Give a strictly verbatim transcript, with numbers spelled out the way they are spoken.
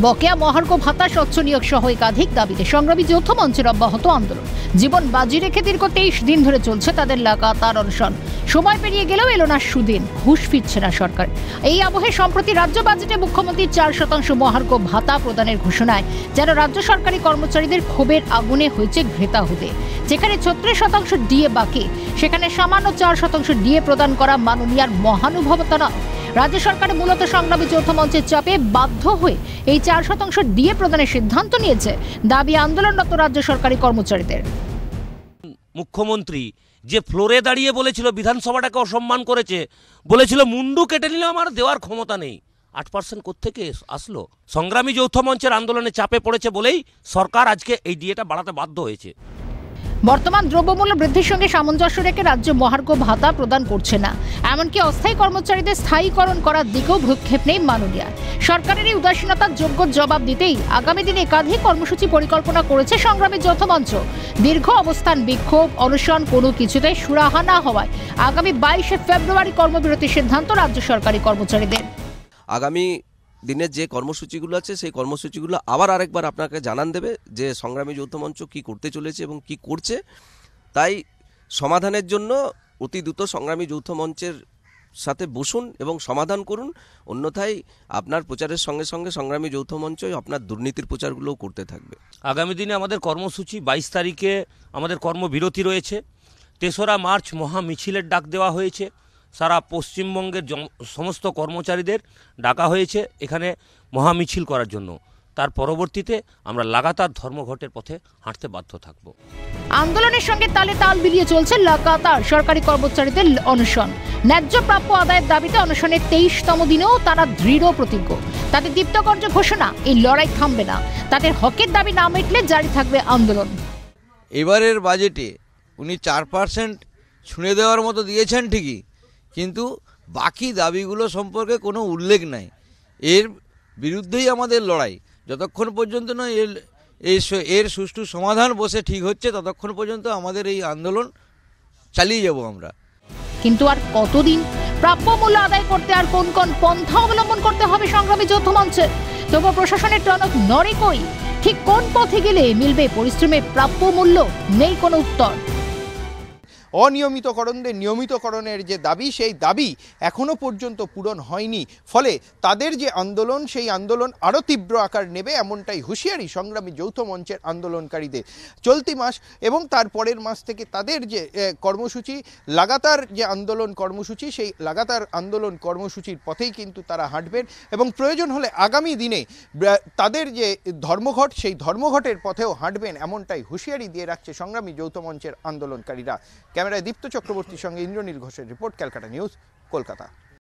বকেয়া মহার্ঘ ভাতা স্বচ্ছ নিয়োগ সহ একাধিক দাবিতে সংগ্রামী যৌথ মঞ্চের অব্যাহত আন্দোলন। জীবন বাজি রেখে দীর্ঘ তেইশ দিন ধরে চলছে তাদের লাগাতার অনশন। সময় পেরিয়ে গেলেও এলো না সুদিন, হুঁশ ফিরছে না সরকার। এই আবহে সম্প্রতি রাজ্য বাজেটে মুখ্যমন্ত্রীর চার শতাংশ মহার্ঘ ভাতা প্রদানের ঘোষণায় যেন রাজ্য সরকারি কর্মচারীদের ক্ষোভের আগুনে হয়েছে ঘৃতাহুতি। যেখানে ছত্রিশ শতাংশ ডিএ বাকি, সেখানে সামান্য চার শতাংশ ডিএ প্রদান করা মাননীয়ার মহানুভবতা নয়। রাজ্য সরকার মূলত সংগ্রামী যৌথ মঞ্চের চাপে বাধ্য হয়ে এই চার শতাংশ ডিএ প্রদানের সিদ্ধান্ত নিয়েছে, দাবি আন্দোলনরত রাজ্য সরকারি কর্মচারীদের। মুখ্যমন্ত্রী যে ফ্লোরে দাঁড়িয়ে বলেছিল বিধানসভাটাকে অসম্মান করেছে, বলেছিল মুন্ডু কেটে নিলে আমার দেওয়ার ক্ষমতা নেই, আট পার্সেন্ট কোত্থেকে আসলো? সংগ্রামী যৌথ মঞ্চের আন্দোলনে চাপে পড়েছে বলেই সরকার আজকে এই ডিএটা বাড়াতে বাধ্য হয়েছে। বর্তমান দ্রব্যমূল্য বৃদ্ধির সঙ্গে সামঞ্জস্য রেখে রাজ্য মহার্ঘ ভাতা প্রদান করছে না, এমনকি অস্থায়ী কর্মচারীদের স্থায়ীকরণ করার দিকেও ভ্রুক্ষেপ নেই মাননীয়া। সরকারের এই উদাসীনতার যোগ্য জবাব দিতেই আগামী দিনে একাধিক কর্মসূচি পরিকল্পনা করেছে সংগ্রামী যৌথ মঞ্চ। দীর্ঘ অবস্থান, বিক্ষোভ, অনশন কোনো কিছুতেই সুরাহা না হওয়ায় আগামী বাইশে ফেব্রুয়ারি কর্মবিরতির সিদ্ধান্ত রাজ্য সরকারি কর্মচারীদের। আগামী দিনের যে কর্মসূচিগুলো আছে সেই কর্মসূচিগুলো আবার আরেকবার আপনাকে জানান দেবে যে সংগ্রামী যৌথ মঞ্চ কী করতে চলেছে এবং কি করছে। তাই সমাধানের জন্য অতি দ্রুত সংগ্রামী যৌথ মঞ্চের সাথে বসুন এবং সমাধান করুন, অন্যথায় আপনার প্রচারের সঙ্গে সঙ্গে সংগ্রামী যৌথ মঞ্চই আপনার দুর্নীতির প্রচারগুলোও করতে থাকবে। আগামী দিনে আমাদের কর্মসূচি বাইশ তারিখে আমাদের কর্মবিরতি রয়েছে। তেসরা মার্চ মহা মিছিলের ডাক দেওয়া হয়েছে। সারা পশ্চিমবঙ্গের সমস্ত কর্মচারীদের ডাকা হয়েছে এখানে মহা মিছিল করার জন্য। তার পরবর্তীতে আমরা লাগাতার ধর্মঘটের পথে হাঁটতে বাধ্য থাকব। আন্দোলনের সঙ্গে তালে তাল মিলিয়ে চলছে লাগাতার সরকারি কর্মচারীদের অনশন। ন্যায্য প্রাপ্য আদায়ের দাবিতে অনশনের তেইশতম দিনেও তারা দৃঢ় প্রতিজ্ঞ। তাদের দীপ্তকণ্ঠ ঘোষণা, এই লড়াই থামবে না। তাদের হকের দাবি না মিটলে জারি থাকবে আন্দোলন। এবারের বাজেটে উনি চার পার্সেন্ট ছুঁড়ে দেওয়ার মতো দিয়েছেন ঠিকই, কিন্তু বাকি দাবিগুলো সম্পর্কে কোনো উল্লেখ নাই। এর বিরুদ্ধেই আমাদের লড়াই। যতক্ষণ পর্যন্ত না এর এর সুষ্ঠু সমাধান বসে ঠিক হচ্ছে, ততক্ষণ পর্যন্ত আমাদের এই আন্দোলন চালিয়ে যাব আমরা। কিন্তু আর কতদিন? প্রাপ্য মূল্য আদায় করতে আর কোন কোন পন্থা অবলম্বন করতে হবে সংগ্রামী যৌথ মঞ্চে? তবুও প্রশাসনের টনক নড়ে কই? ঠিক কোন পথে গেলে মিলবে পরিশ্রমের প্রাপ্য মূল্য? নেই কোনো উত্তর। অনিয়মিতকরণদের নিয়মিতকরণের যে দাবি, সেই দাবি এখনও পর্যন্ত পূরণ হয়নি। ফলে তাদের যে আন্দোলন, সেই আন্দোলন আরও তীব্র আকার নেবে, এমনটাই হুঁশিয়ারি সংগ্রামী যৌথ মঞ্চের আন্দোলনকারীদের। চলতি মাস এবং তার পরের মাস থেকে তাদের যে কর্মসূচি, লাগাতার যে আন্দোলন কর্মসূচি, সেই লাগাতার আন্দোলন কর্মসূচির পথেই কিন্তু তারা হাঁটবেন এবং প্রয়োজন হলে আগামী দিনে তাদের যে ধর্মঘট, সেই ধর্মঘটের পথেও হাঁটবেন, এমনটাই হুঁশিয়ারি দিয়ে রাখছে সংগ্রামী যৌথ মঞ্চের আন্দোলনকারীরা। ক্যামেরায় দীপ্ত চক্রবর্তীর সঙ্গে ইন্দ্রনীল ঘোষের রিপোর্ট, ক্যালকাটা নিউজ, কলকাতা।